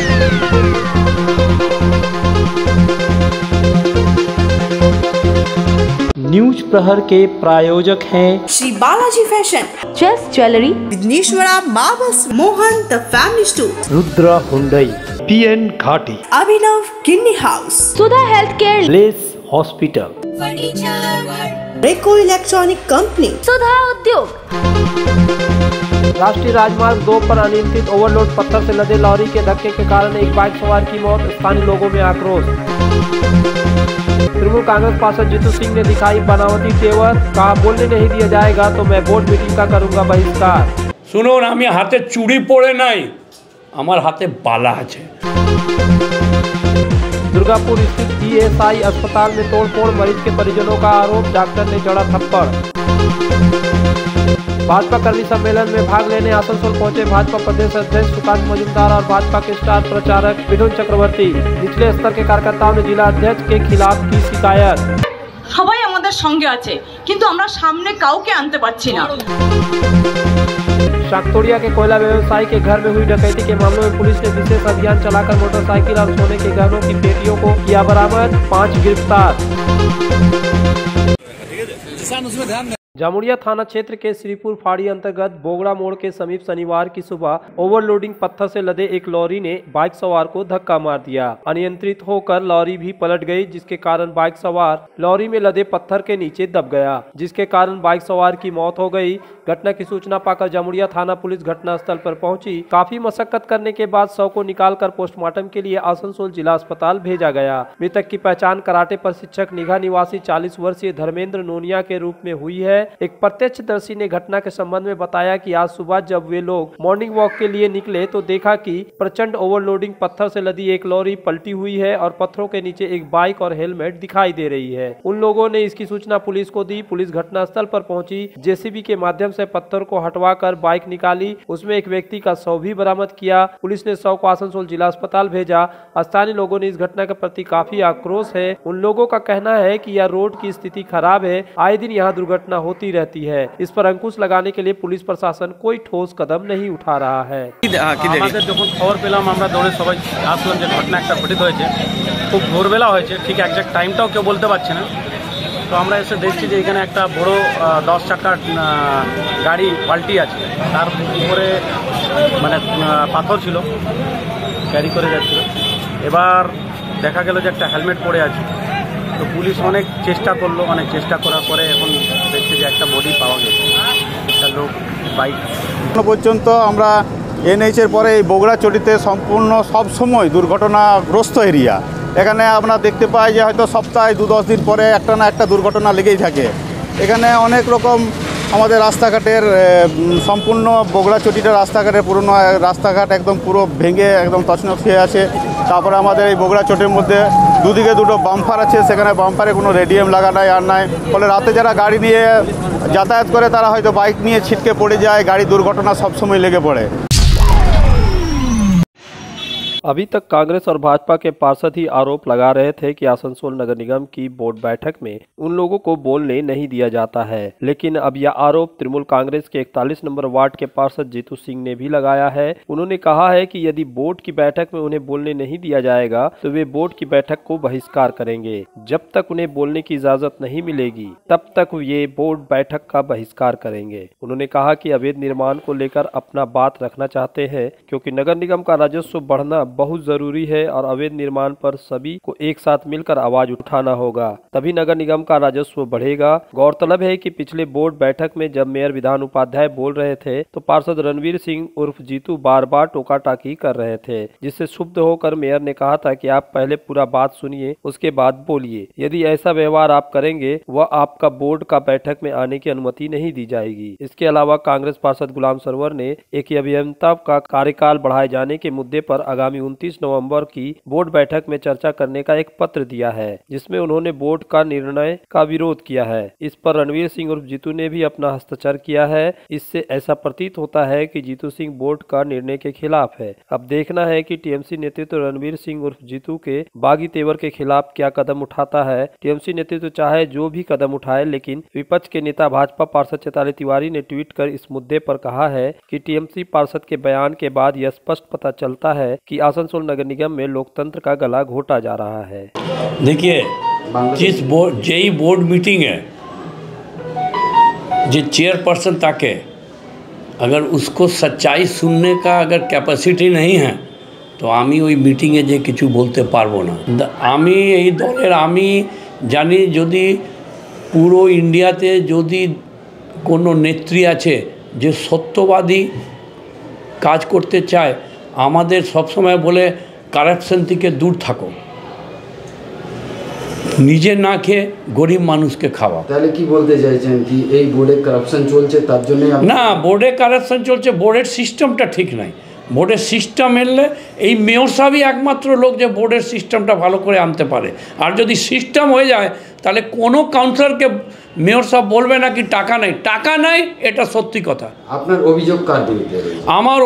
News प्रहर के प्रायोजक हैं Shri Balaji fashion, chess jewellery, Vighneshwara marbles, Mohan the family store, Rudra Hyundai, PN Ghati, Abhinav kidney house, Sudha health care, less hospital, Reco electronic company, Sudha Udyog. राष्ट्रीय राजमार्ग 2 पर अनियंत्रित ओवरलोड पत्थर से लदे लॉरी के धक्के के कारण एक बाइक सवार की मौत, स्थानीय लोगों में आक्रोश। तृणमूल कांग्रेस पार्षद जीतू सिंह ने दिखाई बनावटी तेवर, कहा बोलने नहीं दिया जाएगा तो मैं बोर्ड मीटिंग का करूंगा बहिष्कार। শুনুন, আমি হাতে চুড়ি পরে নাই, আমার হাতে বালা আছে। दुर्गापुर स्थित ESI अस्पताल में तोड़फोड़, मरीज के परिजनों का आरोप, डॉक्टर ने जड़ा थप्पड़। भाजपा कर्मी सम्मेलन में भाग लेने आसनसोल पहुंचे भाजपा प्रदेश अध्यक्ष सुकांत मजूमदार और भाजपा के स्टार प्रचारक मिथुन चक्रवर्ती। निचले स्तर के कार्यकर्ताओं ने जिला अध्यक्ष के खिलाफ की शिकायत। সবাই আমাদের সঙ্গে আছে, কিন্তু আমরা সামনে কাউকে আনতে পারছি না। शाकतोड़िया के कोयला व्यवसायी के घर में हुई डकैती के मामलों में पुलिस ने विशेष अभियान चलाकर मोटरसाइकिल और सोने के गहनों की पेटियों को किया बरामद, 5 गिरफ्तार। जामुड़िया थाना क्षेत्र के श्रीपुर फाड़ी अंतर्गत बोगड़ा मोड़ के समीप शनिवार की सुबह ओवरलोडिंग पत्थर से लदे एक लॉरी ने बाइक सवार को धक्का मार दिया। अनियंत्रित होकर लॉरी भी पलट गई, जिसके कारण बाइक सवार लॉरी में लदे पत्थर के नीचे दब गया, जिसके कारण बाइक सवार की मौत हो गई। घटना की सूचना पाकर जामुड़िया थाना पुलिस घटनास्थल पर पहुंची। काफी मशक्कत करने के बाद शव को निकालकर पोस्टमार्टम के लिए आसनसोल जिला अस्पताल भेजा गया। मृतक की पहचान कराटे प्रशिक्षक निघा निवासी 40 वर्षीय धर्मेंद्र नोनिया के रूप में हुई है। एक प्रत्यक्षदर्शी ने घटना के संबंध में बताया कि आज सुबह जब वे लोग मॉर्निंग वॉक के लिए निकले तो देखा कि प्रचंड ओवरलोडिंग पत्थर से लदी एक लॉरी पलटी हुई है और पत्थरों के नीचे एक बाइक और हेलमेट दिखाई दे रही है। उन लोगों ने इसकी सूचना पुलिस को दी। पुलिस घटनास्थल पर पहुंची, JCB के माध्यम से पत्थर को हटवाकर बाइक निकाली। उसमें एक व्यक्ति का शव भी बरामद किया। पुलिस ने शव को आसनसोल जिला अस्पताल भेजा। स्थानीय लोगों ने इस घटना के प्रति काफी आक्रोश है। उन लोगों का कहना है कि यह रोड की स्थिति खराब है, आए दिन यहाँ दुर्घटना होती रहती है। इस पर अंकुश लगाने के लिए पुलिस प्रशासन कोई ठोस कदम नहीं उठा रहा है। আমাদের যখন খবর পেলাম আমরা দৌড়ে সবাই আসলাম যে ঘটনা একটা ঘটিত হয়েছে, খুব ভোরবেলা হয়েছে, ঠিক একজ্যাক্ট টাইমটাও কেউ বলতে পারছে না। তো আমরা এসে দেখছি যে এখানে একটা বড় 10 চাকার গাড়ি পাল্টি আছে, তার উপরে মানে পাথর ছিল, ক্যারি করে যাচ্ছিল। এবার দেখা গেল যে একটা হেলমেট পরে আছে। তো পুলিশ অনেক চেষ্টা করলো, অনেক চেষ্টা করার পরে এখন দেখছে যে একটা বডি পাওয়া গেছে, একটা লোক বাইক। এখনো পর্যন্ত আমরা NH এর পরে এই বগুড়াচটিতে সম্পূর্ণ সবসময় দুর্ঘটনাগ্রস্ত এরিয়া। এখানে আমরা দেখতে পাই যে হয়তো সপ্তাহে 2-10 দিন পরে একটা না একটা দুর্ঘটনা লেগেই থাকে। এখানে অনেক রকম আমাদের রাস্তাঘাটের সম্পূর্ণ বগুড়াচটিটা রাস্তাঘাটের পুরনো রাস্তাঘাট একদম পুরো ভেঙে একদম তছনছ হয়ে আছে। তারপরে আমাদের এই বগুড়াচটির মধ্যে দুদিকে দুটো বাম্পার আছে, সেখানে বাম্পারে কোনো রেডিয়াম লাগা নাই আর নাই। ফলে রাতে যারা গাড়ি নিয়ে যাতায়াত করে তারা হয়তো বাইক নিয়ে ছিটকে পড়ে যায়, গাড়ি দুর্ঘটনা সবসময় লেগে পড়ে। अभी तक कांग्रेस और भाजपा के पार्षद ही आरोप लगा रहे थे कि आसनसोल नगर निगम की बोर्ड बैठक में उन लोगों को बोलने नहीं दिया जाता है, लेकिन अब यह आरोप तृणमूल कांग्रेस के 41 नंबर वार्ड के पार्षद जीतू सिंह ने भी लगाया है। उन्होंने कहा है कि यदि बोर्ड की बैठक में उन्हें बोलने नहीं दिया जाएगा तो वे बोर्ड की बैठक को बहिष्कार करेंगे। जब तक उन्हें बोलने की इजाजत नहीं मिलेगी तब तक ये बोर्ड बैठक का बहिष्कार करेंगे। उन्होंने कहा कि अवैध निर्माण को लेकर अपना बात रखना चाहते हैं, क्योंकि नगर निगम का राजस्व बढ़ना बहुत जरूरी है और अवैध निर्माण पर सभी को एक साथ मिलकर आवाज उठाना होगा, तभी नगर निगम का राजस्व बढ़ेगा। गौरतलब है कि पिछले बोर्ड बैठक में जब मेयर विधान उपाध्याय बोल रहे थे तो पार्षद रणवीर सिंह उर्फ जीतू बार बार टोका टाकी कर रहे थे, जिससे क्षुब्ध होकर मेयर ने कहा था कि आप पहले पूरा बात सुनिए उसके बाद बोलिए। यदि ऐसा व्यवहार आप करेंगे वह आपका बोर्ड का बैठक में आने की अनुमति नहीं दी जाएगी। इसके अलावा कांग्रेस पार्षद गुलाम सरवर ने एक अभियंता का कार्यकाल बढ़ाए जाने के मुद्दे पर आगामी 29 नवंबर की बोर्ड बैठक में चर्चा करने का एक पत्र दिया है, जिसमें उन्होंने बोर्ड का निर्णय का विरोध किया है। इस पर रणवीर सिंह उर्फ जीतू ने भी अपना हस्ताक्षर किया है। इससे ऐसा प्रतीत होता है कि जीतू सिंह बोर्ड का निर्णय के खिलाफ है। अब देखना है कि टीएमसी नेतृत्व रणवीर सिंह उर्फ जीतू के बागी तेवर के खिलाफ क्या कदम उठाता है। टीएमसी नेतृत्व चाहे जो भी कदम उठाए, लेकिन विपक्ष के नेता भाजपा पार्षद चैताली तिवारी ने ट्वीट कर इस मुद्दे पर कहा है कि टीएमसी पार्षद के बयान के बाद यह स्पष्ट पता चलता है कि आसनसोल नगर निगम में लोकतंत्र का गला घोटा जा रहा है। देखिए, जिस बोर्ड जेई बोर्ड मीटिंग है, जो चेयरपर्सन ताके अगर उसको सच्चाई सुनने का अगर कैपेसिटी नहीं है तो आमी ওই মিটিংয়ে যে কিছু বলতে পারবো না। আমি এই দলের আমি জানি যদি পুরো ইন্ডিয়াতে যদি কোনো নেত্রী আছে যে সত্যবাদী কাজ করতে চায়, আমাদের সবসময় বলে কারাপশন থেকে দূর থাকো, নিজে না খেয়ে গরিব মানুষকে খাওয়া। তাহলে কি বলতে চাইছেন কি এই বোর্ডে কারাপশন চলছে তার জন্য? না, বোর্ডে কারাপশন চলছে, বোর্ডের সিস্টেমটা ঠিক নাই। বোর্ডের সিস্টেম এলে এই মেয়র সাহেবই একমাত্র লোক যে বোর্ডের সিস্টেমটা ভালো করে আনতে পারে। আর যদি সিস্টেম হয়ে যায় তাহলে কোনো কাউন্সিলরকে মেয়র সাহেব বলবে না কি টাকা নাই, টাকা নাই, এটা সত্যি কথা। আপনার অভিযোগ কার বিরুদ্ধে? আমার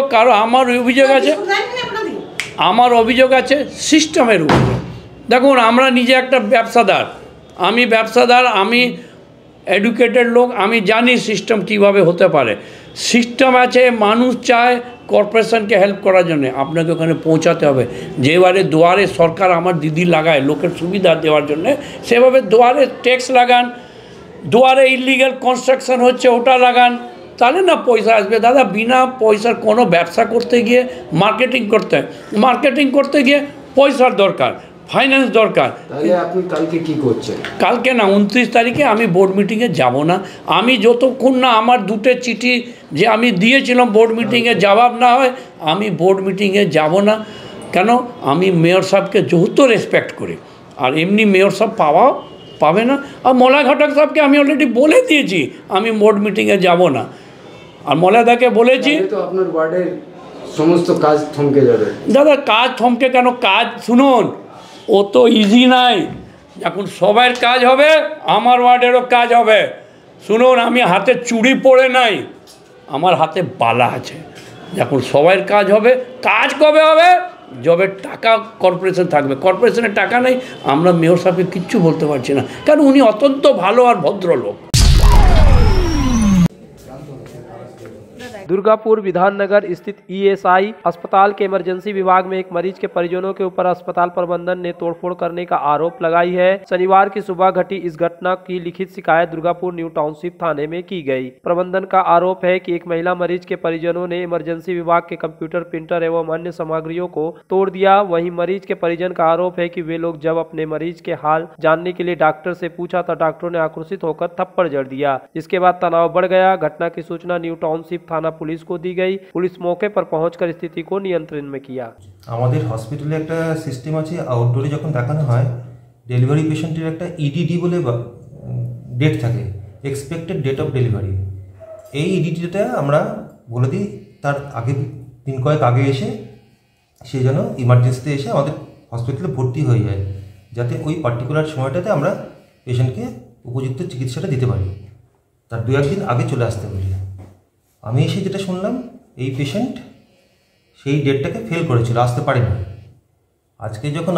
অভিযোগ আছে সিস্টেমের উপরে। দেখুন, আমরা নিজে একটা ব্যবসাদার, আমি এডুকেটেড লোক, আমি জানি সিস্টেম কিভাবে হতে পারে। সিস্টেম আছে, মানুষ চায় কর্পোরেশনকে হেল্প করার জন্য, আপনাকে ওখানে পৌঁছাতে হবে। যেভাবে দুয়ারে সরকার আমার দিদি লাগায় লোকের সুবিধা দেওয়ার জন্য, সেভাবে দুয়ারে ট্যাক্স লাগান, দুয়ারে ইলিগাল কনস্ট্রাকশন হচ্ছে ওটা লাগান, তাহলে না পয়সা আসবে। দাদা, বিনা পয়সার কোনো ব্যবসা করতে গিয়ে মার্কেটিং করতে গিয়ে পয়সার দরকার, ফাইন্যান্স দরকার। তাহলে আপনি কালকে কি করছেন? কালকে না, 29 তারিখে আমি বোর্ড মিটিংয়ে যাব না। আমি যতক্ষণ না আমার দুটো চিঠি যে আমি দিয়েছিলাম বোর্ড মিটিংয়ে জবাব না হয়, আমি বোর্ড মিটিংয়ে যাব না। কেন? আমি মেয়র সাহেবকে যত রেসপেক্ট করি, আর এমনি মেয়র সাহেব পাবে না। আর মলয় ঘটক সাহেবকে আমি অলরেডি বলে দিয়েছি আমি বোর্ড মিটিংয়ে যাব না। আর মলয়দাকে বলেছি তো আপনার ওয়ার্ডের সমস্ত কাজ থমকে যাবে। দাদা, কাজ থমকে কেন? কাজ শুনুন, ও তো ইজি নাই। এখন সবার কাজ হবে, আমার ওয়ার্ডেরও কাজ হবে। শুনুন, আমি হাতে চুড়ি পরে নাই, আমার হাতে বালা আছে। যখন সবার কাজ হবে, কাজ কবে হবে? যবে টাকা কর্পোরেশন থাকবে। কর্পোরেশনের টাকা নেই, আমরা মেয়র সাহেবকে কিচ্ছু বলতে পারছি না, কারণ উনি অত্যন্ত ভালো আর ভদ্রলোক। दुर्गापुर विधाननगर स्थित ईएसआई अस्पताल के इमरजेंसी विभाग में एक मरीज के परिजनों के ऊपर अस्पताल प्रबंधन ने तोड़फोड़ करने का आरोप लगाई है। शनिवार की सुबह घटी इस घटना की लिखित शिकायत दुर्गापुर न्यू टाउनशिप थाने में की गई। प्रबंधन का आरोप है कि एक महिला मरीज के परिजनों ने इमरजेंसी विभाग के कंप्यूटर, प्रिंटर एवं अन्य सामग्रियों को तोड़ दिया। वहीं मरीज के परिजन का आरोप है कि वे लोग जब अपने मरीज के हाल जानने के लिए डॉक्टर से पूछा तो डॉक्टरों ने आक्रोशित होकर थप्पड़ जड़ दिया, जिसके बाद तनाव बढ़ गया। घटना की सूचना न्यू टाउनशिप थाना पुलिस को दी गई। पुलिस मौके पर पहुंचकर स्थिति को नियंत्रण में किया। আমাদের হসপিটালে একটা সিস্টেম আছে, আউটডোরে যখন দেখানো হয় ডেলিভারি পেশেন্টের একটা ইডিডি বলে ডেট থাকে, এক্সপেক্টেড ডেট অফ ডেলিভারি। এই ইডিডিটা আমরা বলে দিই তার আগে দিন কয়েক আগে এসে সে যেন ইমার্জেন্সিতে এসে আমাদের হসপিটালে ভর্তি হয়ে যায়, যাতে ওই পার্টিকুলার সময়টাতে আমরা পেশেন্টকে উপযুক্ত চিকিৎসাটা দিতে পারি। তার 2-1 দিন আগে চলে আসতে বলি। আমি এসে যেটা শুনলাম, এই পেশেন্ট সেই ডেটটাকে ফেল করেছিল, আসতে পারেনি। আজকে যখন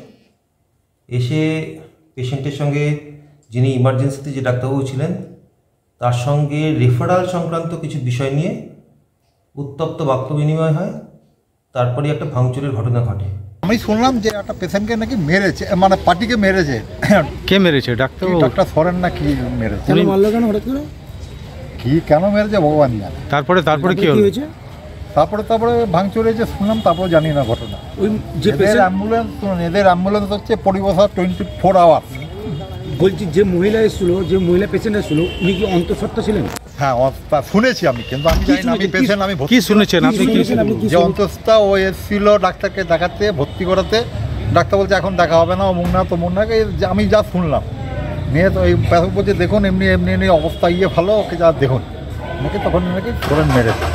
এসে পেশেন্টের সঙ্গে যিনি ইমার্জেন্সিতে যে ডাক্তারবাবু ছিলেন তার সঙ্গে রেফারাল সংক্রান্ত কিছু বিষয় নিয়ে উত্তপ্ত বাক্য বিনিময় হয়, তারপরে একটা ভাঙচুরের ঘটনা ঘটে। আমি শুনলাম যে একটা পেশেন্টকে নাকি মেরেছে, মানে পার্টিকে মেরেছে। কে মেরেছে? ডাক্তার সরেন না কি মেরেছে? কেন মারলো, কেন হঠাৎ করে কি কেন মেরেছে ভগবান জানে। তারপরে কি হয়েছে? তারপরে ভাঙচুর হয়েছে শুনলাম, তারপরে জানি না ঘটনা। এদের অ্যাম্বুলেন্স হচ্ছে পরিবসা 24 আওয়ার্স। বলছি যে মহিলা পেশেন্ট এসেছিল উনি কি অন্তঃসত্ত্বা ছিলেন? হ্যাঁ, শুনেছি আমি, কিন্তু আমি জানি না। আমি পেশেন্ট, আমি কি শুনেছেন আপনি? যে অন্তঃসত্ত্বা ও এসেছিল ডাক্তারকে দেখাতে, ভর্তি করাতে। ডাক্তার বলছে এখন দেখা হবে না, অমুক না তমুক না। আমি যা শুনলাম নিয়ে তো এই বলছে দেখুন এমনি অবস্থা ভালো, ওকে যা দেখুন নাকি তখন নাকি ধরেন মেরেছে।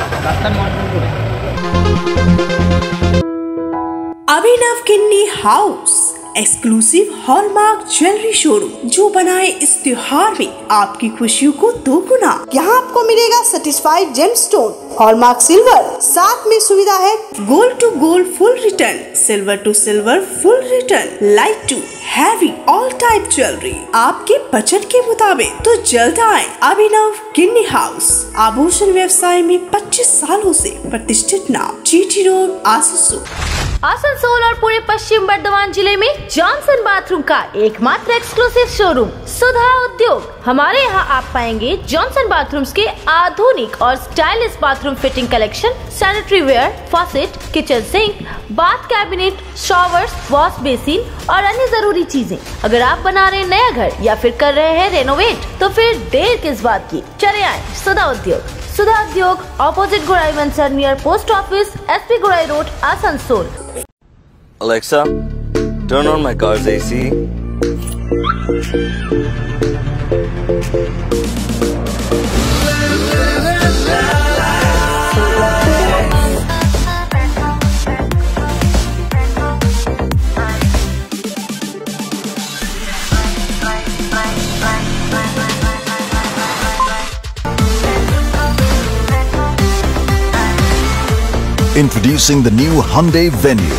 Abhinav Kinni house exclusive hallmark jewellery showroom, जो बनाए इस त्योहार में आपकी खुशियों को दोगुना। यहाँ आपको मिलेगा सर्टिफाइड जेमस्टोन, हॉलमार्क सिल्वर, साथ में सुविधा है gold to gold full return, silver to silver full return, light to heavy all type jewellery आपके बजट के मुताबिक। तो जल्द आए अभिनव किन्नी हाउस, आभूषण व्यवसाय में 25 सालों से प्रतिष्ठित नाम, जीटी रोड, आसनसोल। आसनसोल और पूरे पश्चिम बर्धमान जिले में जॉनसन बाथरूम का एकमात्र एक्सक्लूसिव शोरूम सुधा उद्योग। हमारे यहाँ आप पाएंगे जॉनसन बाथरूम्स के आधुनिक और stylish bathroom fitting collection, sanitary ware, faucet, kitchen sink, bath cabinet, showers, wash basin और अन्य जरूरी चीजें। अगर आप बना रहे नया घर या फिर कर रहे हैं रेनोवेट, तो फिर देर किस बात की, चले आए सुधा उद्योग। सुधा उद्योग ऑपोजिट गुराई वंसर near post office, SP Gurai road, Asansol. Alexa, turn on my car's AC. Introducing the new Hyundai Venue.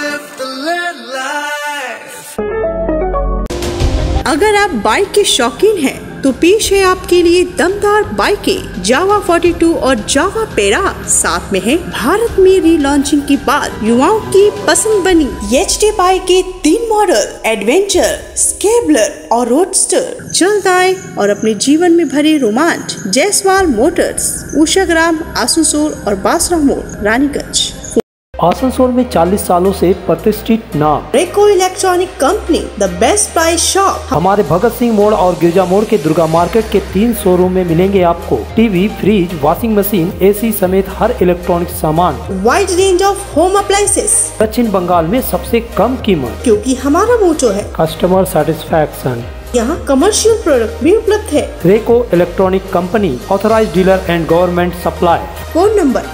अगर आप बाइक के शौकीन हैं, तो पेश है आपके लिए दमदार बाइकें जावा 42 और जावा पेरा। साथ में है भारत में रीलॉन्चिंग के बाद युवाओं की पसंद बनी HD बाइक के 3 मॉडल, एडवेंचर, स्केबलर और रोडस्टर। जल्द आए और अपने जीवन में भरे रोमांच। जायसवाल मोटर्स, उषाग्राम, आसनसोल और बासरा मोड़, रानीगंज। आसनसोल में 40 सालों से प्रतिष्ठित नाम Reco electronic company, the best price shop. हमारे भगत सिंह मोड़ और गिरजा मोड़ के दुर्गा मार्केट के 3 शोरूम में मिलेंगे आपको TV, fridge, washing machine, AC समेत हर इलेक्ट्रॉनिक सामान। Wide range of home appliances. दक्षिण बंगाल में सबसे कम कीमत, क्योंकि हमारा मोटो है कस्टमर सेटिस्फैक्शन। यहाँ कमर्शियल प्रोडक्ट भी उपलब्ध है। Reco electronic company, authorised dealer and government supply. Phone number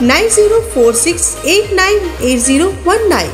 9046898019।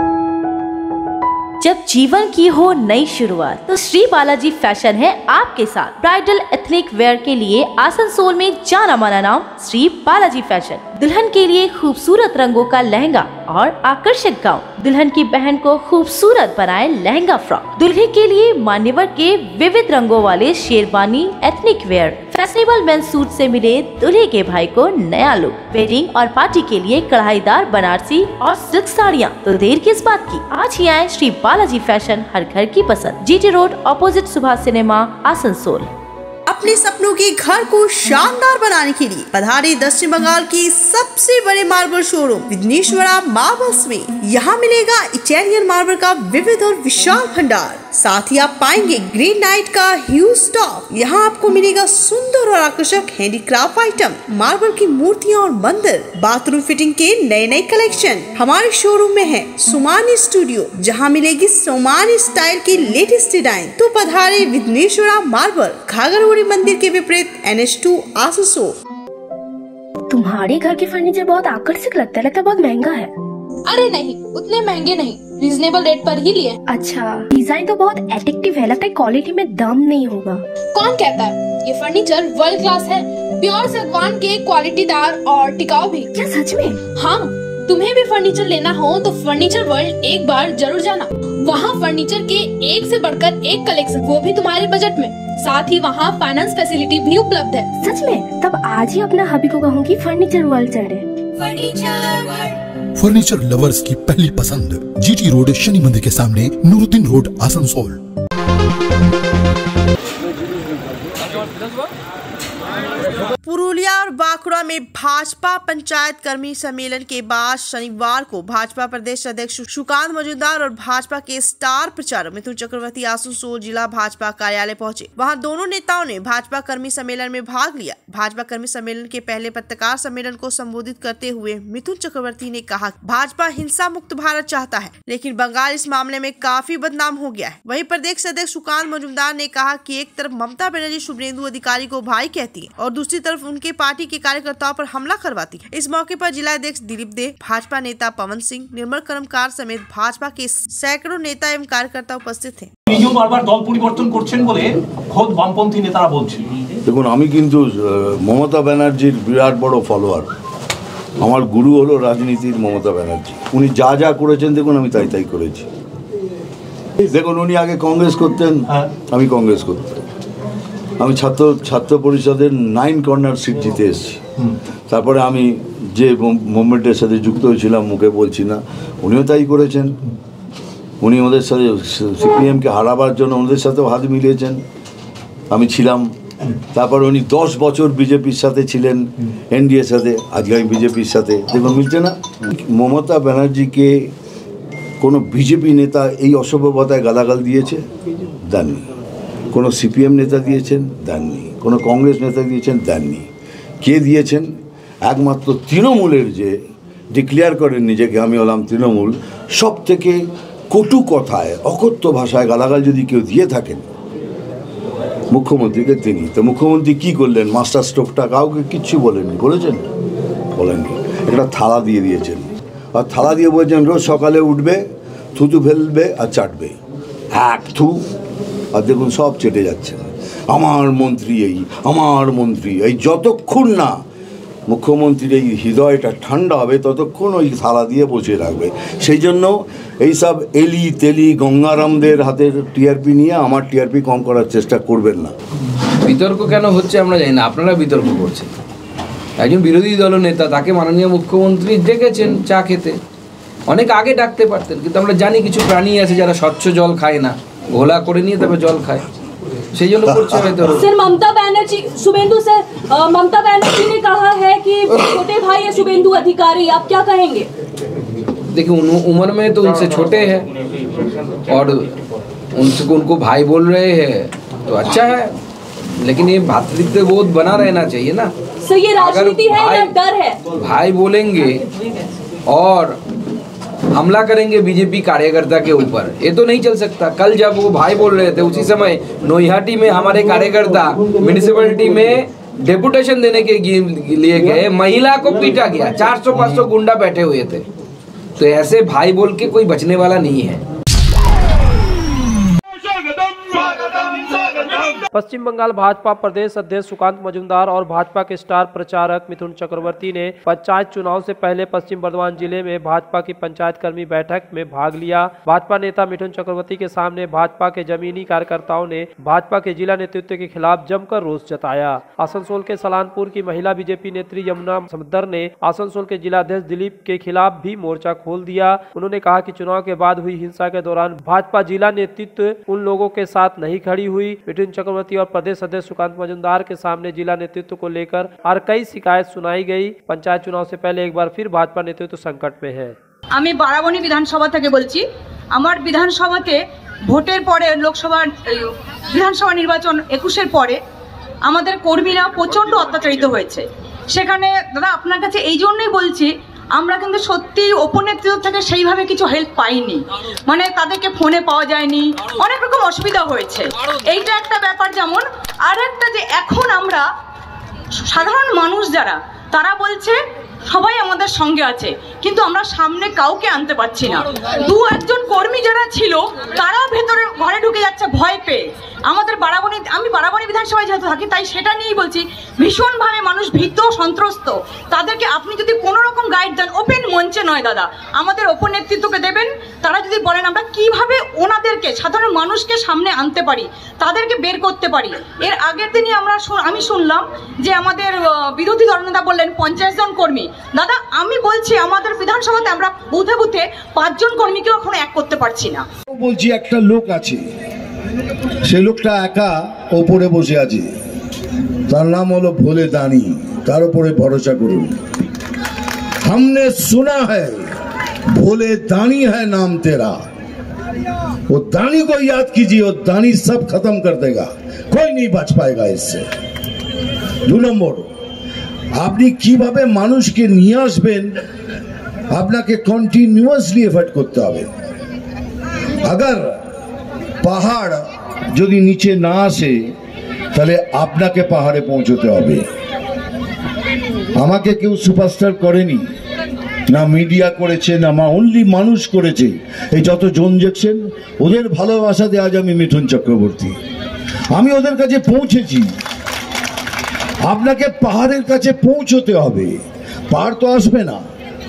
जब जीवन की हो नई शुरुआत, तो श्री बालाजी फैशन है आपके साथ। ब्राइडल एथनिक वेयर के लिए आसनसोल में जाना माना नाम श्री बालाजी फैशन। दुल्हन के लिए खूबसूरत रंगों का लहंगा और आकर्षक गाउन, दुल्हन की बहन को खूबसूरत बनाए लहंगा फ्रॉक, दुल्हे के लिए मान्यवर के विविध रंगों वाले sherwani, ethnic wear, fashionable men's suit से मिले दूल्हे के भाई को नया लुक, वेडिंग और पार्टी के लिए कढ़ाईदार बनारसी और सिल्क साड़ियाँ। तो देर किस बात की, आज ही आए श्री बालाजी फैशन, हर घर की पसंद, GT road, opposite Subhash cinema, Asansol. अपने सपनों के घर को शानदार बनाने के लिए पधारे दक्षिण बंगाल की सबसे बड़े मार्बल शोरूम विघ्नेश्वरा मार्बल्स में। यहाँ मिलेगा इटालियन मार्बल का विविध और विशाल भंडार। साथ ही आप पाएंगे ग्रेनाइट का ह्यूज स्टॉक। यहाँ आपको मिलेगा सुंदर और आकर्षक हैंडीक्राफ्ट आइटम, मार्बल की मूर्तियाँ और मंदिर, बाथरूम फिटिंग के नए नए कलेक्शन। हमारे शोरूम में है सोमानी स्टूडियो, जहाँ मिलेगी सोमानी स्टाइल की लेटेस्ट डिजाइन। तो पधारे विघ्नेश्वरा मार्बल, घाघरगुड़ी मंदिर के विपरीत, NH2, आसनसोल। तुम्हारे घर के फर्नीचर बहुत आकर्षक लगता है बहुत महंगा है। अरे नहीं, उतने महंगे नहीं, रीजनेबल रेट पर ही लिए। अच्छा, डिजाइन तो बहुत एट्रैक्टिव है, लगता है क्वालिटी में दम नहीं होगा। कौन कहता है? ये फर्नीचर वर्ल्ड क्लास है, प्योर सागवान के, क्वालिटीदार और टिकाऊ भी। क्या सच में? हाँ, तुम्हें भी फर्नीचर लेना हो तो फर्नीचर वर्ल्ड एक बार जरूर जाना। वहाँ फर्नीचर के एक से बढ़कर एक कलेक्शन, वो भी तुम्हारे बजट में। साथ ही वहाँ फाइनेंस फैसिलिटी भी उपलब्ध है। सच में? तब आज ही अपना हबी को कहूँगी फर्नीचर वर्ल्ड चले। फर्नीचर लवर्स की पहली पसंद, GT रोड, शनि मंदिर के सामने, नूरुद्दीन रोड, आसनसोल। पुरुलिया और बांकुड़ा में भाजपा पंचायत कर्मी सम्मेलन के बाद शनिवार को भाजपा प्रदेश अध्यक्ष सुकांत मजूमदार और भाजपा के स्टार प्रचारक मिथुन चक्रवर्ती आसनसोल जिला भाजपा कार्यालय पहुंचे। वहां दोनों नेताओं ने भाजपा कर्मी सम्मेलन में भाग लिया। भाजपा कर्मी सम्मेलन के पहले पत्रकार सम्मेलन को संबोधित करते हुए मिथुन चक्रवर्ती ने कहा, भाजपा हिंसा मुक्त भारत चाहता है, लेकिन बंगाल इस मामले में काफी बदनाम हो गया है। वहीं प्रदेश अध्यक्ष सुकांत मजूमदार ने कहा कि एक तरफ ममता बनर्जी शुभेंदु अधिकारी को भाई कहती है और दूसरी तरफ उनके पार्टी के कार्यकर्ताओं पर हमला करवाती है। इस मौके पर जिला अध्यक्ष दिलीप दे, भाजपा नेता पवन सिंह, निर्मल कर्मकार समेत भाजपा के सैकड़ों नेता एवं कार्यकर्ता उपस्थित थे। বারবার দল পরিবর্তন করছেন বলে খোদ বামপন্থী নেতারা বলছেন। দেখুন, আমি কিন্তু মমতা ব্যানার্জির বিরাট বড় ফলোয়ার আমার গুরু হলো রাজনীতির মমতা ব্যানার্জি। উনি যা যা করেছেন দেখুন, আমি তাই তাই করেছি। দেখুন, উনি আগে কংগ্রেস করতেন, আমি কংগ্রেস করতাম। আমি ছাত্র পরিষদের 9 কর্নার সিট জিতে এসেছি। তারপরে আমি যে মুভমেন্টের সাথে যুক্ত হয়েছিলাম, মুখে বলছি না, উনিও তাই করেছেন। উনি ওদের সাথে সিপিএমকে হারাবার জন্য ওদের সাথেও হাত মিলিয়েছেন, আমি ছিলাম। তারপর উনি 10 বছর বিজেপির সাথে ছিলেন, এনডিএর সাথে। আজকে আমি বিজেপির সাথে, দেখুন মিলছে না। মমতা ব্যানার্জিকে কোনো বিজেপি নেতা এই অসভ্যতায় গালাগাল দিয়েছে? দেননি। কোনো সিপিএম নেতা দিয়েছেন? দেননি। কোনো কংগ্রেস নেতা দিয়েছেন? দেননি। কে দিয়েছেন? একমাত্র তৃণমূলের, যে ডিক্লেয়ার করেন নিজেকে আমি হলাম তৃণমূল, সব থেকে কটু কথায়, অকথ্য ভাষায় গালাগাল যদি কেউ দিয়ে থাকেন মুখ্যমন্ত্রীকে, তিনি। তো মুখ্যমন্ত্রী কী করলেন? মাস্টার স্ট্রোকটা কাউকে কিচ্ছু বলেননি। বলেছেন? বলেননি। একটা থালা দিয়ে দিয়েছেন, আর থালা দিয়ে বলছেন রোজ সকালে উঠবে, থুতু ফেলবে আর চাটবে, এক থু, আর দেখুন সব চেটে যাচ্ছে। আমার মন্ত্রী এই, আমার মন্ত্রী এই। যতক্ষণ না মুখ্যমন্ত্রীর এই হৃদয়টা ঠান্ডা হবে ততক্ষণ ওই থালা দিয়ে বসে রাখবে। সেই জন্য এইসব এলি তেলি গঙ্গারামদের হাতের টিআরপি নিয়ে আমার টিআরপি কম করার চেষ্টা করবেন না। বিতর্ক কেন হচ্ছে আমরা জানি না, আপনারা বিতর্ক করছেন। একজন বিরোধী দলনেতা, তাকে মাননীয় মুখ্যমন্ত্রী ডেকেছেন চা খেতে, অনেক আগে ডাকতে পারতেন। কিন্তু আমরা জানি কিছু প্রাণী আছে যারা স্বচ্ছ জল খায় না, ঘোলা করে নিয়ে তবে জল খায়, সেই জন্য করছে হয়তো। सर ममता बनर्जी, शुभेंदु सर, ममता बनर्जी ने कहा है कि छोटे भाई है शुभेंदु अधिकारी, आप क्या कहेंगे? देखिए, उम्र में तो उनसे छोटे हैं और उनको भाई बोल रहे हैं तो अच्छा है, लेकिन ये भातृत्व बोध बना रहना चाहिए ना। सर ये राजनीति है या डर है? भाई बोलेंगे और हमला करेंगे बीजेपी कार्यकर्ता के ऊपर, ये तो नहीं चल सकता। कल जब वो भाई बोल रहे थे, उसी समय नोइहाटी में हमारे कार्यकर्ता म्यूनिसिपैलिटी में डेपुटेशन देने के लिए गए, महिला को पीटा गया, 400-500 गुंडा बैठे हुए थे। तो ऐसे भाई बोल के कोई बचने वाला नहीं है। पश्चिम बंगाल भाजपा प्रदेश अध्यक्ष सुकांत मजूमदार और भाजपा के स्टार प्रचारक मिथुन चक्रवर्ती ने पंचायत चुनाव से पहले पश्चिम बर्धमान जिले में भाजपा की पंचायत कर्मी बैठक में भाग लिया। भाजपा नेता मिथुन चक्रवर्ती के सामने भाजपा के जमीनी कार्यकर्ताओं ने भाजपा के जिला नेतृत्व के खिलाफ जमकर रोष जताया। आसनसोल के सलानपुर की महिला बीजेपी नेत्री यमुना समद्दर ने आसनसोल के जिलाध्यक्ष दिलीप के खिलाफ भी मोर्चा खोल दिया। उन्होंने कहा कि चुनाव के बाद हुई हिंसा के दौरान भाजपा जिला नेतृत्व उन लोगों के साथ नहीं खड़ी हुई। मिथुन चक्रवर्ती और प्रदेश अध्यक्ष सुकांत मजूमदार के सामने जिला नेतृत्व को लेकर और कई शिकायत सुनाई गई। पंचायत चुनाव से पहले एक बार फिर भाजपा नेतृत्व संकट में है। আমি বারাবণী বিধানসভা থেকে বলছি। আমার বিধানসভাতে ভোটের পরে লোকসভা বিধানসভা নির্বাচন 21-এর পরে আমাদের কর্মীরা প্রচন্ড অত্যাচারিত হয়েছে। সেখানে দাদা আপনার কাছে এই জন্যই বলছি, আমরা কিন্তু সত্যি উপনেতৃত্ব থেকে সেইভাবে কিছু হেল্প পাইনি, মানে তাদেরকে ফোনে পাওয়া যায়নি, অনেক রকম অসুবিধা হয়েছে। এইটা একটা ব্যাপার। যেমন আর একটা, যে এখন আমরা সাধারণ মানুষ যারা, তারা বলছে সবাই আমাদের সঙ্গে আছে, কিন্তু আমরা সামনে কাউকে আনতে পারছি না। 2-1জন কর্মী যারা ছিল তারাও ভেতরে ঘরে ঢুকে যাচ্ছে ভয় পেয়ে। আমাদের বারাবণী, আমি বারাবণী বিধানসভায় যেহেতু থাকি তাই সেটা নিয়েই বলছি, ভীষণভাবে মানুষ ভীত সন্ত্রস্ত। তাদেরকে আপনি যদি কোনো রকম গাইড দেন, ওপেন মঞ্চে নয় দাদা, আমাদের ওপর নেতৃত্বকে দেবেন, তারা যদি বলেন আমরা কিভাবে ওনাদেরকে সাধারণ মানুষকে সামনে আনতে পারি, তাদেরকে বের করতে পারি। এর আগের দিনই আমি শুনলাম যে আমাদের বিরোধী দলনেতা বললেন 50 জন কর্মী। দাদা আমি বলছি আমাদের বিধানসভাতে আমরা বুথে বুথে 5 জন কর্মীকেও এখন এক করতে পারছি না। বলছি একটা লোক আছে, সে লোকটা একা ওপরে বসে আছে, তার নাম হলো ভোলে দানি, তার উপরে ভরসা করুন। हमने सुना है भोले दानी है नाम तेरा, वो दानी को याद कीजिए, वो दानी सब खत्म कर देगा, कोई नहीं बच पाएगा इससे। 2 নম্বর, আপনি কিভাবে মানুষকে নিয়ে আসবেন, আপনাকে কন্টিনিউয়াসলি এফর্ট করতে হবে। अगर পাহাড় যদি নিচে না আসে তাহলে আপনাকে পাহাড়ে পৌঁছতে হবে। আমাকে কেউ সুপারস্টার করেনি, না মিডিয়া করেছে, না অনলি মানুষ করেছে। এই যত জন দেখছেন ওদের ভালোবাসাতে আজ আমি মিঠুন চক্রবর্তী, আমি ওদের কাছে পৌঁছেছি। আপনাকে পাহাড়ের কাছে পৌঁছতে হবে, পার তো আসবে না।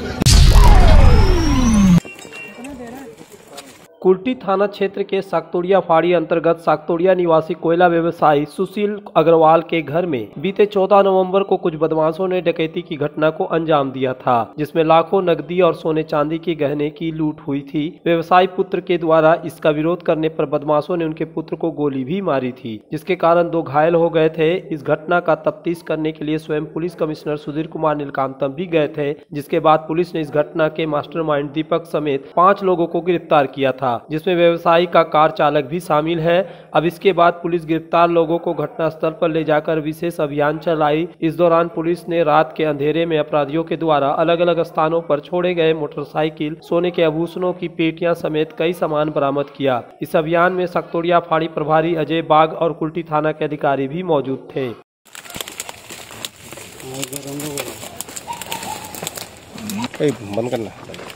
कुल्टी थाना क्षेत्र के साकतोड़िया फाड़ी अंतर्गत साकतोड़िया निवासी कोयला व्यवसायी सुशील अग्रवाल के घर में बीते 14 नवंबर को कुछ बदमाशों ने डकैती की घटना को अंजाम दिया था, जिसमें लाखों नकदी और सोने चांदी के गहने की लूट हुई थी। व्यवसायी पुत्र के द्वारा इसका विरोध करने पर बदमाशों ने उनके पुत्र को गोली भी मारी थी, जिसके कारण 2 घायल हो गए थे। इस घटना का तफ्तीश करने के लिए स्वयं पुलिस कमिश्नर सुधीर कुमार नीलकांतम भी गए थे, जिसके बाद पुलिस ने इस घटना के मास्टरमाइंड दीपक समेत 5 लोगों को गिरफ्तार किया था, जिसमें व्यवसायी का कार चालक भी शामिल है। अब इसके बाद पुलिस गिरफ्तार लोगों को घटनास्थल पर ले जाकर विशेष अभियान चलाई। इस दौरान पुलिस ने रात के अंधेरे में अपराधियों के द्वारा अलग अलग स्थानों पर छोड़े गए मोटरसाइकिल, सोने के आभूषणों की पेटियां समेत कई सामान बरामद किया। इस अभियान में साकतोड़िया फाड़ी प्रभारी अजय बाग और कुल्टी थाना के अधिकारी भी मौजूद थे। बंद करना।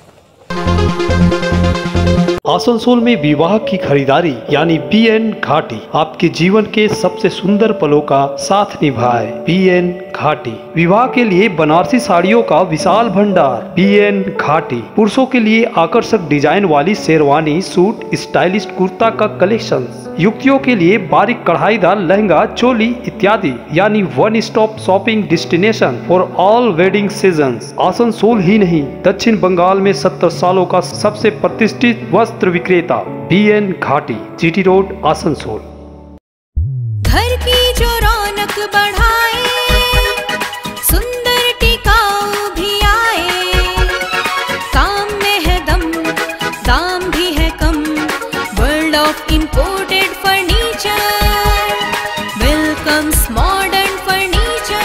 आसनसोल में विवाह की खरीदारी यानी BN घाटी आपके जीवन के सबसे सुंदर पलों का साथ निभाए। BN घाटी विवाह के लिए बनारसी साड़ियों का विशाल भंडार। BN घाटी पुरुषों के लिए आकर्षक डिजाइन वाली शेरवानी, सूट, स्टाइलिश कुर्ता का कलेक्शन, युवतियों के लिए बारीक कढ़ाईदार लहंगा, चोली इत्यादि, यानी one stop shopping destination for all wedding seasons. Asansol ही नहीं, दक्षिण बंगाल में 70 सालों का सबसे प्रतिष्ठित वस्त्र विक्रेता BN घाटी, GT रोड, आसनसोल। घर की जो रौनक बढ़ाए, सुंदर टिकाऊ भी आए, काम में है दम, दाम भी है कम, world of imported furniture, welcomes modern furniture,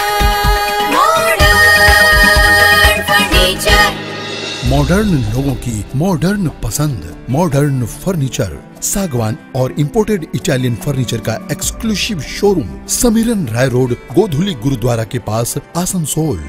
modern furniture. Modern लोगों की मॉडर्न पसंद, मॉडर्न फर्नीचर, सागवान और इंपोर्टेड इटालियन फर्नीचर का exclusive showroom, Samiran Rai road, Godhuli gurdwara के पास, आसनसोल।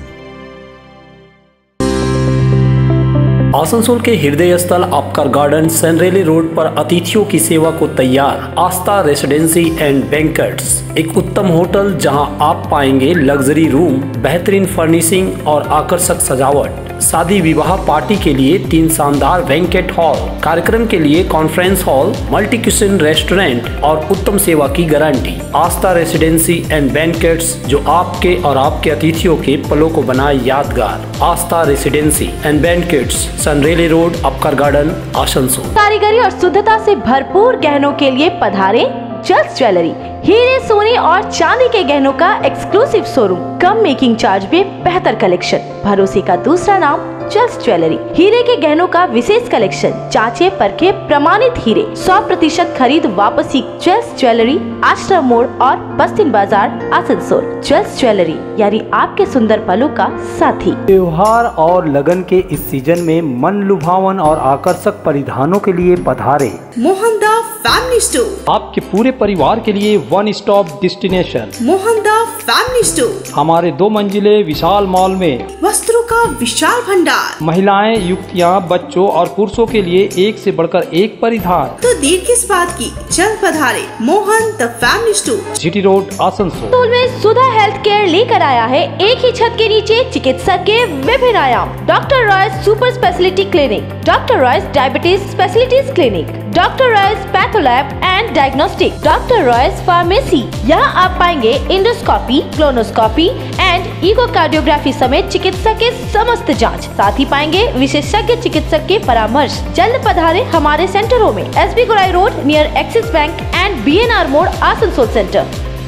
आसनसोल के हृदय स्थल आपकर गार्डन सनरेली रोड पर अतिथियों की सेवा को तैयार आस्था रेसिडेंसी एंड बैंक्वेट्स, एक उत्तम होटल जहां आप पाएंगे लग्जरी रूम, बेहतरीन फर्निशिंग और आकर्षक सजावट। शादी विवाह पार्टी के लिए 3 शानदार बैंक्वेट हॉल, कार्यक्रम के लिए conference hall, multi kitchen restaurant और उत्तम सेवा की गारंटी। आस्था रेसिडेंसी एंड बैंक्वेट्स, जो आपके और आपके अतिथियों के पलों को बनाए यादगार। Aastha residency and banquets, Senraleigh road, Upkar garden, Asansol. कारीगरी और शुद्धता से भरपूर गहनों के लिए पधारे जल्स ज्वेलरी। हीरे, सोने और चांदी के गहनों का एक्सक्लूसिव शोरूम, कम मेकिंग चार्ज में बेहतर कलेक्शन, भरोसे का दूसरा नाम जल्स ज्वेलरी। हीरे के गहनों का विशेष कलेक्शन, जांचे परखे प्रमाणित हीरे, 100% खरीद वापसी। जल्स ज्वेलरी, आश्रम मोड़ और बस्तिन बाजार, आसनसोल। जल्स ज्वेलरी यानी आपके सुंदर पलों का साथी। त्योहार और लगन के इस सीजन में मन लुभावन और आकर्षक परिधानों के लिए पधारे मोहन दा फैमिली स्टोर, आपके पूरे परिवार के लिए वन स्टॉप डेस्टिनेशन। मोहन दा फैमिली स्टोर हमारे 2 मंजिले विशाल मॉल में वस्त्रों का विशाल भंडार, महिलाएं, युवतियां, बच्चों और पुरुषों के लिए एक से बढ़कर एक परिधान। तो देर किस बात की, जल्द पधारे Mohan the family store, GT road, Asansol. में सुधा हेल्थ केयर लेकर आया है एक ही छत के नीचे चिकित्सक के विभिन्न आयाम। Doctor Roy's super speciality clinic, doctor Roy's diabetes specialities clinic, doctor Roy's patholab and diagnostic, doctor Roy's pharmacy. यहाँ आप पाएंगे इंडोस्कोपी, क्लोनोस्कोपी एंड इकोकार्डियोग्राफी समेत चिकित्सा के समस्त जांच। साथ ही पाएंगे विशेषज्ञ चिकित्सक के परामर्श। जल्द पधारे हमारे सेंटरों में SB Gorai road near Axis bank and BNR मोड़, आसनसोल सेंटर।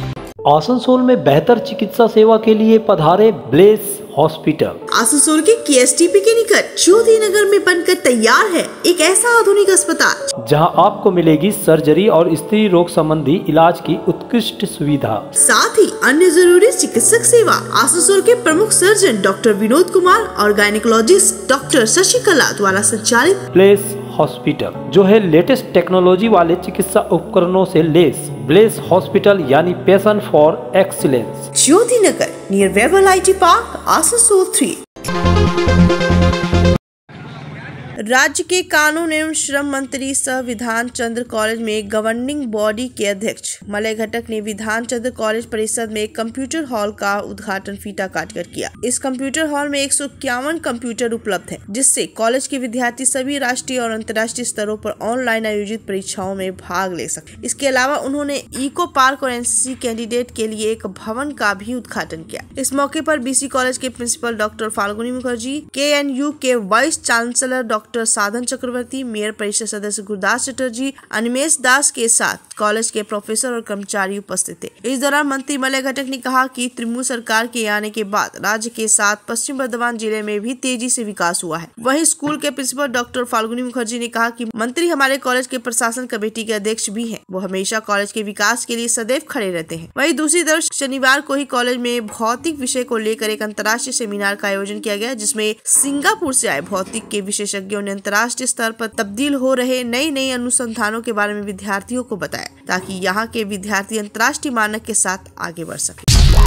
आसनसोल में बेहतर चिकित्सा सेवा के लिए पधारे ब्लेस हॉस्पिटल। आसनसोल के KSTP के निकट ज्योति नगर में बनकर तैयार है एक ऐसा आधुनिक अस्पताल, जहां आपको मिलेगी सर्जरी और स्त्री रोग संबंधी इलाज की उत्कृष्ट सुविधा, साथ ही अन्य जरूरी चिकित्सक सेवा। आसनसोल के प्रमुख सर्जन डॉक्टर विनोद कुमार और गायनिकोलॉजिस्ट डॉक्टर शशिकला द्वारा संचालित ब्लेस हॉस्पिटल, जो है लेटेस्ट टेक्नोलॉजी वाले चिकित्सा उपकरणों से लेस। ब्लेस हॉस्पिटल यानी passion for excellence, Jyoti Nagar near Webel IT park, Asansol 3। राज्य के कानून एवं श्रम मंत्री सह विधान चंद्र कॉलेज में गवर्निंग बॉडी के अध्यक्ष मलय घटक ने विधान चंद्र कॉलेज परिसर में कंप्यूटर हॉल का उद्घाटन फीता काटकर किया। इस कंप्यूटर हॉल में 151 कंप्यूटर उपलब्ध है, जिससे कॉलेज के विद्यार्थी सभी राष्ट्रीय और अंतर्राष्ट्रीय स्तरों पर ऑनलाइन आयोजित परीक्षाओं में भाग ले सके। इसके अलावा उन्होंने इको पार्क और एनसीसी कैंडिडेट के लिए एक भवन का भी उद्घाटन किया। इस मौके पर बीसी कॉलेज के principal doctor Falguni Mukherjee, KNU के वाइस चांसलर डॉक्टर साधन चक्रवर्ती, मेयर परिषद सदस्य गुरदास चटर्जी, अनिमेश दास के साथ कॉलेज के प्रोफेसर और कर्मचारी उपस्थित थे। इस दौरान मंत्री मलय घटक ने कहा कि तृणमूल सरकार के आने के बाद राज्य के साथ पश्चिम बर्धमान जिले में भी तेजी से विकास हुआ है। वहीं स्कूल के प्रिंसिपल डॉक्टर फाल्गुनी मुखर्जी ने कहा कि मंत्री हमारे कॉलेज के प्रशासन कमेटी के अध्यक्ष भी हैं। वो हमेशा कॉलेज के विकास के लिए सदैव खड़े रहते हैं। वहीं दूसरी तरफ शनिवार को ही कॉलेज में भौतिक विषय को लेकर एक अंतर्राष्ट्रीय सेमिनार का आयोजन किया गया, जिसमें सिंगापुर से आए भौतिक के विशेषज्ञों ने अंतर्राष्ट्रीय स्तर पर तब्दील हो रहे नई अनुसंधानों के बारे में विद्यार्थियों को बताया, ताकि यहाँ के विद्यार्थी अंतर्राष्ट्रीय मानक के साथ आगे बढ़ सके।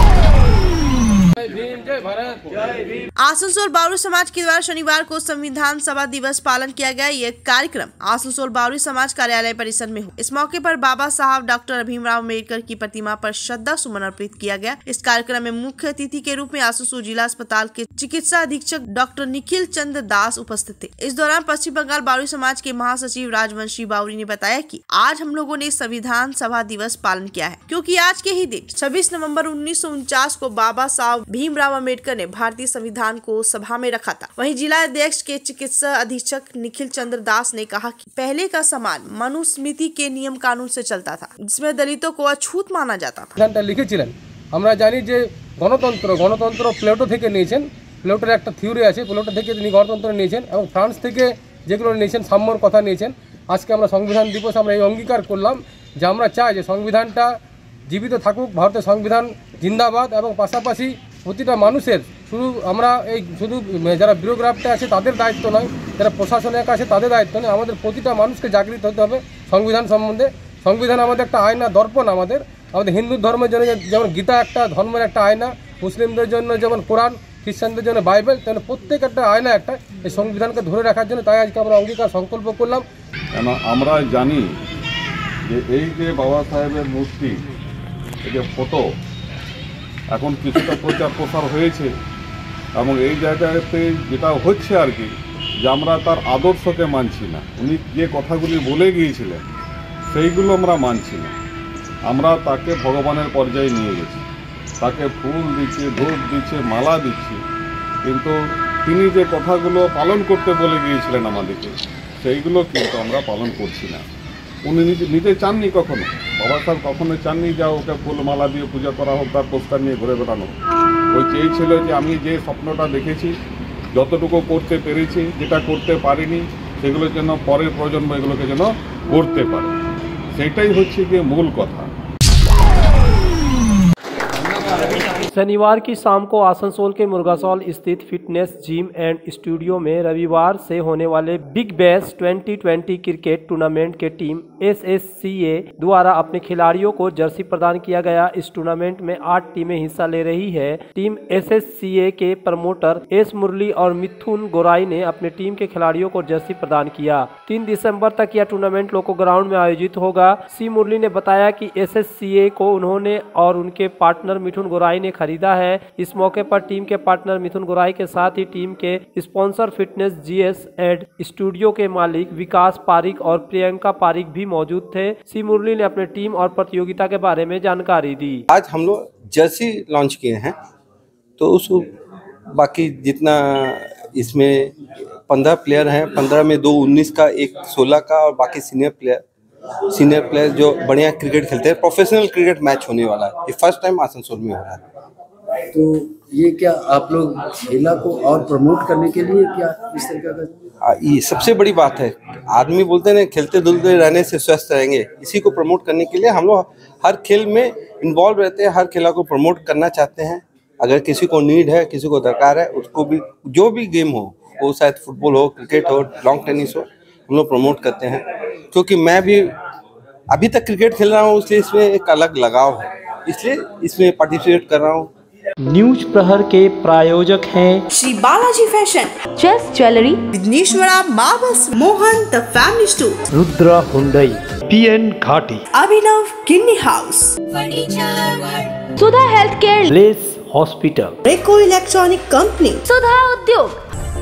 आसनसोल बावरी समाज के द्वारा शनिवार को संविधान सभा दिवस पालन किया गया। यह कार्यक्रम आसनसोल बावरी समाज कार्यालय परिसर में हुआ। इस मौके पर बाबा साहब डॉक्टर भीमराव अम्बेडकर की प्रतिमा पर श्रद्धा सुमन अर्पित किया गया। इस कार्यक्रम में मुख्य अतिथि के रूप में आसनसोल जिला अस्पताल के चिकित्सा अधीक्षक डॉक्टर निखिल चंद्र दास उपस्थित थे। इस दौरान पश्चिम बंगाल बावरी समाज के महासचिव राजवंशी बावरी ने बताया कि आज हम लोगों ने संविधान सभा दिवस पालन किया है, क्योंकि आज के ही दिन 26 नवंबर 1949 को बाबा साहब भीमराव अम्बेडकर ने भारतीय संविधान को सभा में रखा था। वहीं जिला अध्यक्ष के चिकित्सा अधीक्षक निखिल चंद्र दास ने कहा कि पहले का समाज मनुस्मृति के नियम कानून से चलता था, जिसमें दलितों को अछूत माना जाता था। लिखेছিলেন আমরা জানি যে গণতন্ত্র প্লেটো থেকে নিয়েছেন। প্লেটোর একটা থিওরি আছে, প্লেটো থেকে তিনি গণতন্ত্র নিয়েছেন এবং ফ্রান্স থেকে যেগুলো নিয়েছেন সাম্যর কথা নিয়েছেন। আজকে আমরা সংবিধান দিবস আমরা এই অঙ্গীকার করলাম যে আমরা চাই যে সংবিধানটা জীবিত থাকুক, ভারতের সংবিধান জিন্দাবাদ এবং পাশাপাশি প্রতিটা মানুষের শুধু আমরা এই শুধু যারা বিউরোক্রাটটা আছে তাদের দায়িত্ব নয়, যারা প্রশাসনের কাছে তাদের দায়িত্ব নয়, আমাদের প্রতিটা মানুষকে জাগৃত হতে হবে সংবিধান সম্বন্ধে। সংবিধান আমাদের একটা আয়না, দর্পণ। আমাদের হিন্দু ধর্মের জন্য যেমন গীতা একটা ধর্মের একটা আয়না, মুসলিমদের জন্য যেমন কোরআন, খ্রিস্টানদের জন্য বাইবেল, তেমন প্রত্যেক একটা আয়না একটা এই সংবিধানকে ধরে রাখার জন্য। তাই আজকে আমরা অঙ্গীকার সংকল্প করলাম। কেন আমরা জানি যে এই যে বাবা সাহেবের মূর্তি, এই যে ফটো এখন কিছুটা প্রচার প্রসার হয়েছে এবং এই জায়গাতে যেটা হচ্ছে আর কি যে আমরা তার আদর্শকে মানছি না। উনি যে কথাগুলি বলে গিয়েছিলেন সেইগুলো আমরা মানছি না। আমরা তাকে ভগবানের পর্যায়ে নিয়ে গেছি, তাকে ফুল দিচ্ছি, ধূপ দিচ্ছে, মালা দিচ্ছি, কিন্তু তিনি যে কথাগুলো পালন করতে বলে গিয়েছিলেন আমাদেরকে সেইগুলো কিন্তু আমরা পালন করছি না। উনি নিজে চাননি কখনো, বাবা সাহেব কখনো চাননি যে ওকে ফুল মালা দিয়ে পূজা করা হোক, তার পোস্টার নিয়ে ঘুরে বেড়ানো। ওই চেয়েছিল যে আমি যে স্বপ্নটা দেখেছি, যতটুকু করতে পেরেছি, যেটা করতে পারিনি সেগুলোর জন্য পরের প্রজন্ম এগুলোকে যেন করতে পারে, সেটাই হচ্ছে গিয়ে মূল কথা। शनिवार की शाम को आसनसोल के मुर्गासौल स्थित फिटनेस जिम एंड स्टूडियो में रविवार से होने वाले बिग बैश 2020 क्रिकेट टूर्नामेंट के टीम SSCA द्वारा अपने खिलाड़ियों को जर्सी प्रदान किया गया। इस टूर्नामेंट में 8 टीमें हिस्सा ले रही है। टीम SSCA के प्रमोटर एस मुरली और मिथुन गोराई ने अपने टीम के खिलाड़ियों को जर्सी प्रदान किया। 3 दिसंबर तक यह टूर्नामेंट लोको ग्राउंड में आयोजित होगा। सी मुरली ने बताया कि SSCA को उन्होंने और उनके पार्टनर मिथुन गोराई ने खरीदा है। इस मौके पर टीम के पार्टनर मिथुन गोराई के साथ ही टीम के sponsor fitness GS and studio के मालिक विकास पारिक और प्रियंका पारिक भी मौजूद थे। सी मुरली ने अपने टीम और प्रतियोगिता के बारे में जानकारी दी। आज हम लोग जर्सी लॉन्च किए हैं, तो उस बाकी जितना इसमें 15 प्लेयर हैं, 15 में 2 19 का, 1 16 का और बाकी सीनियर प्लेयर जो बढ़िया क्रिकेट खेलते हैं। प्रोफेशनल क्रिकेट मैच होने वाला है, ये फर्स्ट टाइम आसनसोल में हो रहा है। तो ये क्या आप लोग खेला को और प्रमोट करने के लिए क्या इस तरह का? ये सबसे बड़ी बात है। आदमी बोलते हैं खेलते धुलते रहने से स्वस्थ रहेंगे, इसी को प्रमोट करने के लिए हम लोग हर खेल में इन्वॉल्व रहते हैं, हर खेला को प्रमोट करना चाहते हैं। अगर किसी को नीड है, किसी को दरकार है, उसको भी जो भी गेम हो, वो शायद फुटबॉल हो, क्रिकेट हो, लॉन्ग टेनिस हो, हम लोग प्रमोट करते हैं। क्योंकि मैं भी अभी तक क्रिकेट खेल रहा हूँ, इसलिए इसमें एक अलग लगाव है, इसलिए इसमें पार्टिसिपेट कर रहा हूँ। न्यूज प्रहर के प्रायोजक हैं Shri Balaji fashion, chess jewellery, Vighneshwara marbles, Mohan the family store, Rudra Hyundai, PN Ghati, Abhinav Kinni house, Sudha health care, less hospital, Reco electronic company, Sudha उद्योग,